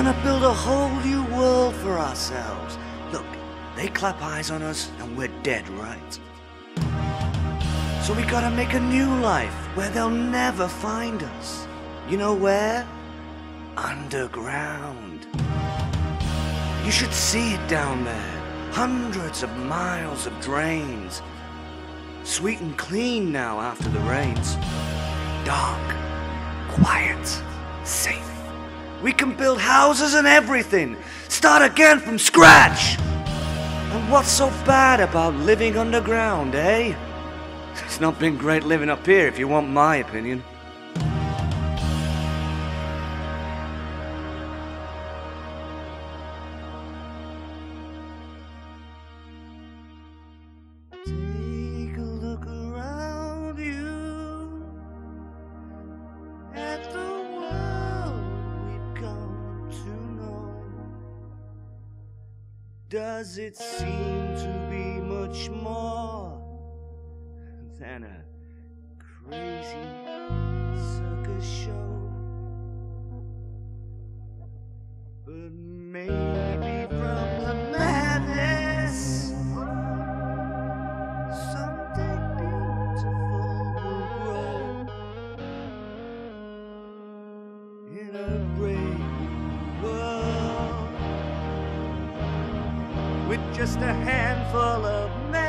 gonna build a whole new world for ourselves. Look, they clap eyes on us and we're dead, right? So we gotta make a new life where they'll never find us. You know where? Underground. You should see it down there. Hundreds of miles of drains. Sweet and clean now after the rains. Dark, quiet, safe. We can build houses and everything. Start again from scratch. And what's so bad about living underground, eh? It's not been great living up here, if you want my opinion. Take a look around you at the world we've come to know. Does it seem to be much more than a crazy circus show? But maybe from the madness something beautiful will grow in a brave world with just a handful of men.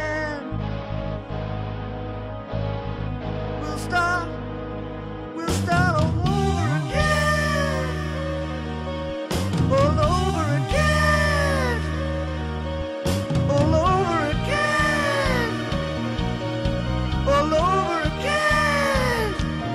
We'll start all over again, all over again, all over again, all over again.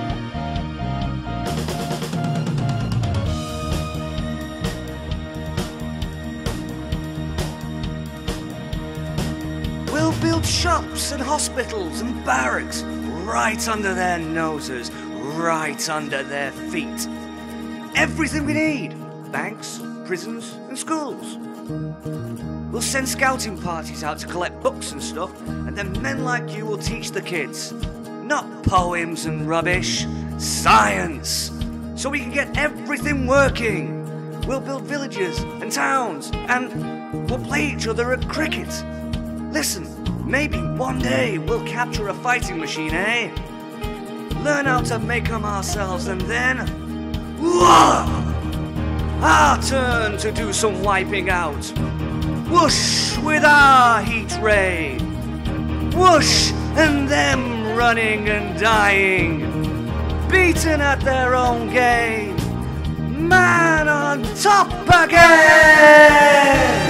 We'll build shops and hospitals and barracks right under their noses, right under their feet. Everything we need. Banks, prisons, and schools. We'll send scouting parties out to collect books and stuff, and then men like you will teach the kids. Not poems and rubbish, science. So we can get everything working. We'll build villages and towns, and we'll play each other at cricket. Listen, maybe one day we'll capture a fighting machine, eh? Learn how to make them ourselves, and then... whoa! Our turn to do some wiping out. Whoosh with our heat ray. Whoosh and them running and dying. Beaten at their own game. Man on top again!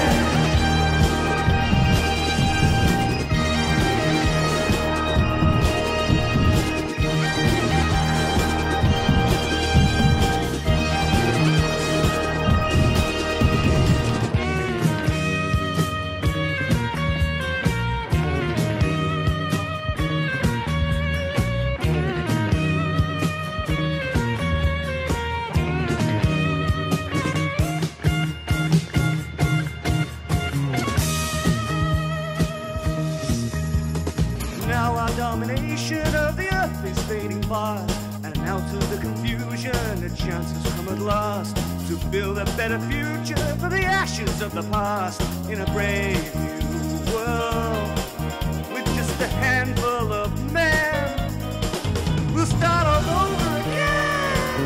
Now our domination of the earth is fading fast, and out of the confusion a chance has come at last to build a better future for the ashes of the past in a brave new world with just a handful of men. We'll start all over again.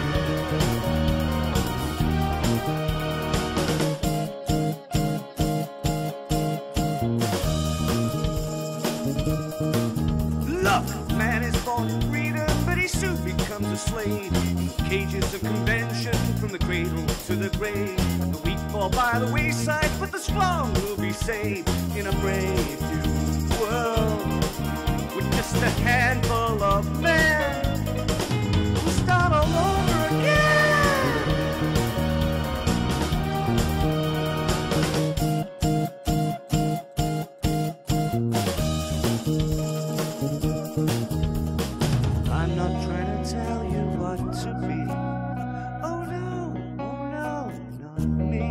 Look, man is born in freedom, but he soon becomes a slave in cages of convention from the cradle to the grave. The weak fall by the wayside, but the strong will be saved in a brave new world with just a handful of men. We'll start all over again. I'm not trying to tell you what to be. Oh no, not me.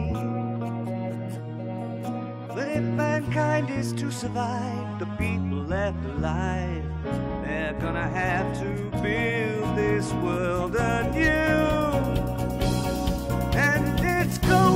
But if mankind is to survive, the people left alive, they're gonna have to build this world anew. And it's going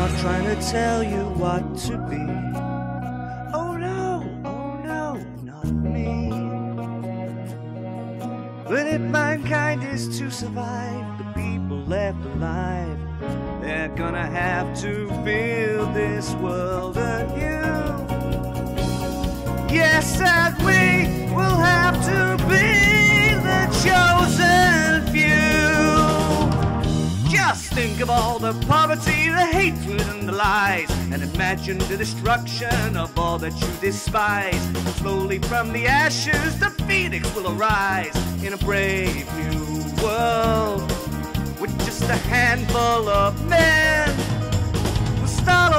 not trying to tell you what to be. Oh no, not me. But if mankind is to survive, the people left alive, they're gonna have to build this world anew. Yes, and we will have to be the chosen few. Just think of all the poverty, the hatred and the lies, and imagine the destruction of all that you despise. Slowly from the ashes the phoenix will arise in a brave new world with just a handful of men. We'll start